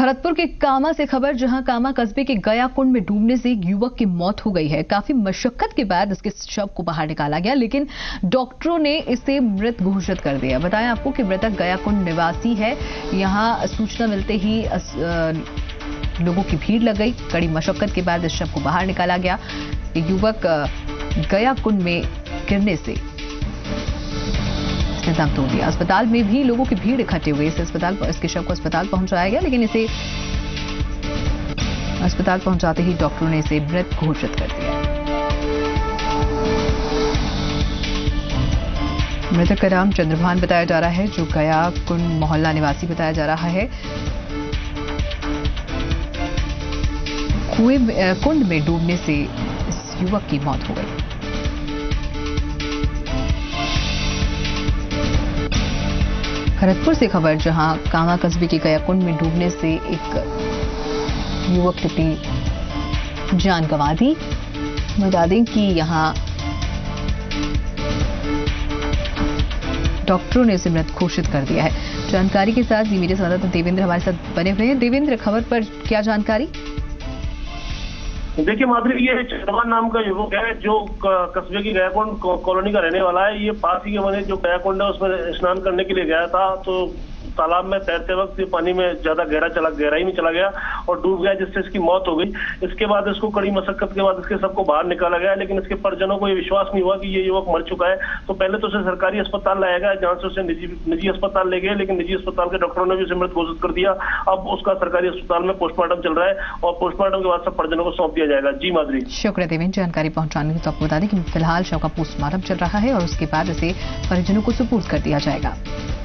भरतपुर के कामा से खबर, जहां कामा कस्बे के गया कुंड में डूबने से एक युवक की मौत हो गई है। काफी मशक्कत के बाद इसके शव को बाहर निकाला गया, लेकिन डॉक्टरों ने इसे मृत घोषित कर दिया। बताएं आपको कि मृतक गया कुंड निवासी है। यहां सूचना मिलते ही लोगों की भीड़ लग गई। कड़ी मशक्कत के बाद इस शव को बाहर निकाला गया। ये युवक गया कुंड में गिरने से दम तोड़ दिया। अस्पताल में भी लोगों की भीड़ इकट्ठे हुई। इसके शव को अस्पताल पहुंचाया गया, लेकिन इसे अस्पताल पहुंचाते ही डॉक्टरों ने इसे मृत घोषित कर दिया। मृतक का नाम चंद्रभान बताया जा रहा है, जो गया कुंड मोहल्ला निवासी बताया जा रहा है। कुंड में डूबने से इस युवक की मौत हो गई। भरतपुर से खबर, जहां कामा कस्बे के गया कुंड में डूबने से एक युवक ने अपनी जान गंवा दी। बता दें कि यहां डॉक्टरों ने इसे मृत घोषित कर दिया है। जानकारी के साथ मीडिया संवाददाता देवेंद्र हमारे साथ बने हुए हैं। देवेंद्र, खबर पर क्या जानकारी? देखिए माधुरी, ये चंद्रभान नाम का युवक है जो कस्बे की गयाकुंड कॉलोनी का रहने वाला है। ये पास ही के बने जो गयाकुंड है उसमें स्नान करने के लिए गया था, तो तालाब में तैरते वक्त ये पानी में ज्यादा गहराई में चला गया और डूब गया, जिससे इसकी मौत हो गई। इसके बाद इसको कड़ी मशक्कत के बाद इसके सबको बाहर निकाला गया, लेकिन इसके परिजनों को ये विश्वास नहीं हुआ कि ये युवक मर चुका है। तो पहले तो उसे सरकारी अस्पताल लाया गया, जहां से उसे निजी अस्पताल ले गए, लेकिन निजी अस्पताल के डॉक्टरों ने भी उसे मृत घोषित कर दिया। अब उसका सरकारी अस्पताल में पोस्टमार्टम चल रहा है और पोस्टमार्टम के बाद सब परिजनों को सौंप दिया जाएगा। जी माधुरी। शुक्रिया देवेंद्र जानकारी पहुंचाने की। तो आपको बता दें कि फिलहाल शव का पोस्टमार्टम चल रहा है और उसके बाद इसे परिजनों को सुपुर्द कर दिया जाएगा।